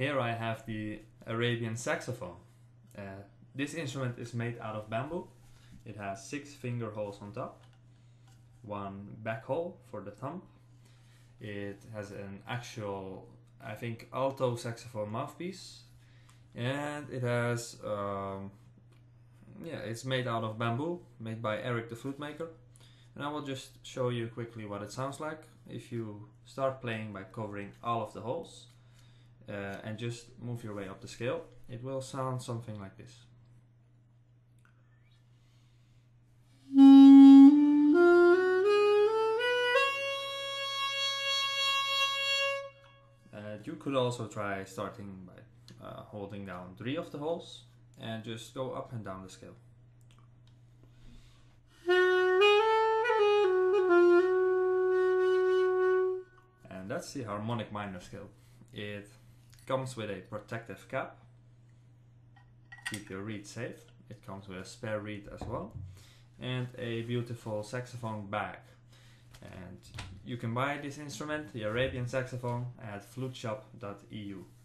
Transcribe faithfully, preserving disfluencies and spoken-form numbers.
Here I have the Arabian saxophone. Uh, this instrument is made out of bamboo. It has six finger holes on top, one back hole for the thumb. It has an actual, I think, alto saxophone mouthpiece, and it has, um, yeah, it's made out of bamboo, made by Eric the flute maker. And I will just show you quickly what it sounds like if you start playing by covering all of the holes uh, and just move your way up the scale. It will sound something like this. Uh, you could also try starting by uh, holding down three of the holes and just go up and down the scale. And that's the harmonic minor scale. It comes with a protective cap, keep your reed safe. It comes with a spare reed as well, and a beautiful saxophone bag. And you can buy this instrument, the Arabian saxophone, at flute shop dot E U.